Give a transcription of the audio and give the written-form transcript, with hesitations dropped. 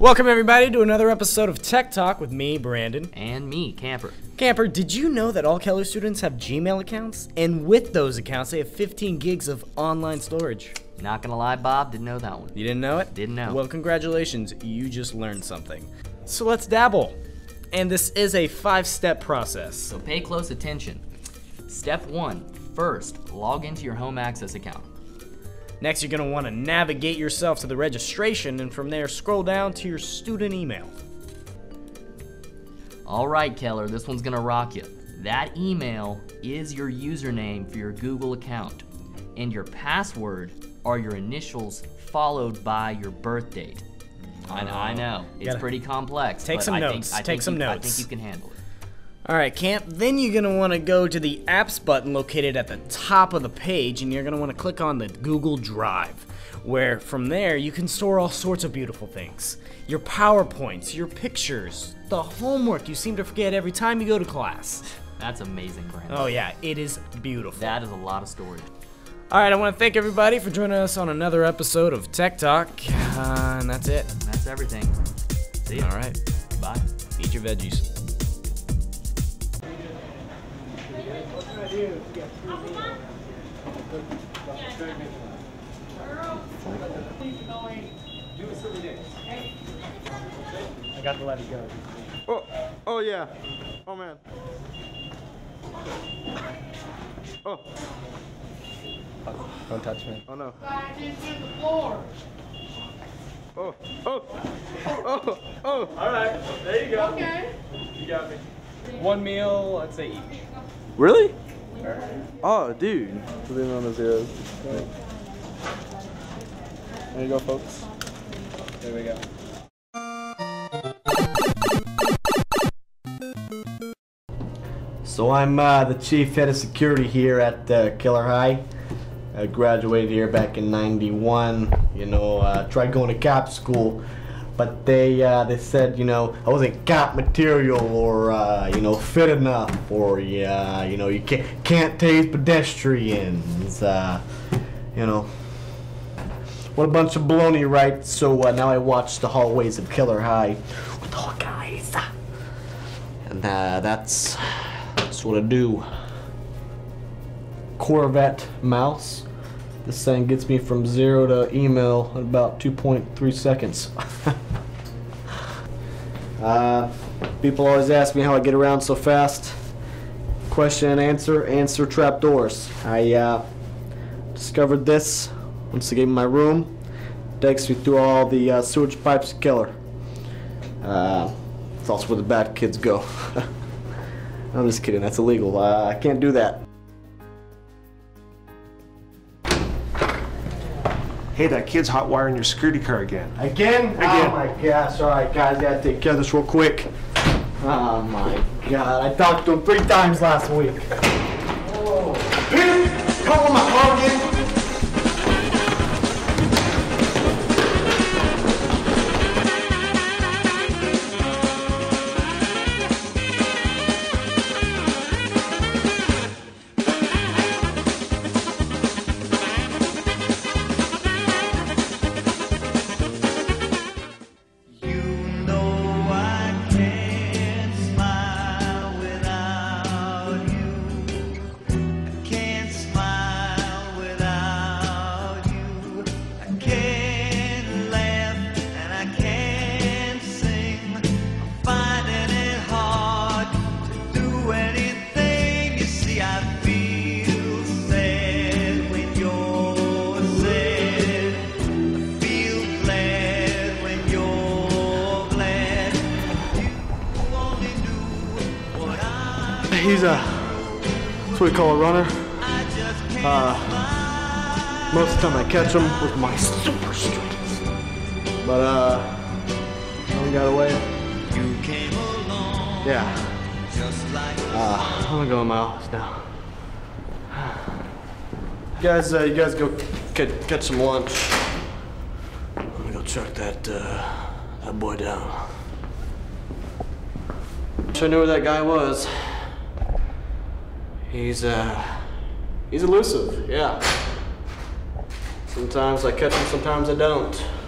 Welcome everybody to another episode of Tech Talk with me, Brandon. And me, Camper. Camper, did you know that all Keller students have Gmail accounts? And with those accounts, they have 15 gigs of online storage. Not gonna lie, Bob, didn't know that one. You didn't know it? Didn't know. Well, congratulations, you just learned something. So let's dabble. And this is a 5-step process. So pay close attention. Step 1, first, log into your home access account. Next, you're going to want to navigate yourself to the registration, and from there, scroll down to your student email. All right, Keller, this one's gonna rock you. That email is your username for your Google account, and your password are your initials followed by your birth date. I know, it's pretty complex. Take some notes. I think you can handle it. Alright, Camp, then you're going to want to go to the Apps button located at the top of the page, and you're going to want to click on the Google Drive, where from there you can store all sorts of beautiful things. Your PowerPoints, your pictures, the homework you seem to forget every time you go to class. That's amazing, Brandon. Oh yeah, it is beautiful. That is a lot of storage. Alright, I want to thank everybody for joining us on another episode of Tech Talk, and that's it. That's everything. See ya. Alright. Bye. Eat your veggies. I got to let it go. Oh yeah. Oh man. Oh. Don't touch me. Oh no. Back into the floor. Oh. Oh. All right, there you go. Okay. You got me. One meal, let's say each. Really? Oh, dude. Living on the zeros. There you go, folks. There we go. So I'm the chief head of security here at Keller High. I graduated here back in '91. Tried going to cop school, but they said I wasn't cop material or fit enough or you can't tase pedestrians. What a bunch of baloney, right? So now I watch the hallways of Keller High with all guys, and that's what I do. Corvette mouse. This thing gets me from 0 to email in about 2.3 seconds. People always ask me how I get around so fast. Question and answer trapdoors. I discovered this once I gave me my room. Takes me through all the sewage pipes of Keller. It's also where the bad kids go. I'm just kidding, that's illegal. I can't do that. Hey, that kid's hot wiring your security car again. Again? Oh my gosh, alright guys, I gotta take care of this real quick. Oh my god, I talked to him 3 times last week. Oh. Peter, come on my car again. He's that's what we call a runner. Most of the time I catch him with my super strength. But he got away. Yeah. I'm gonna go in my office now. You guys go catch some lunch. I'm gonna go check that boy down. Wish I knew where that guy was. He's elusive, yeah. Sometimes I catch him, sometimes I don't.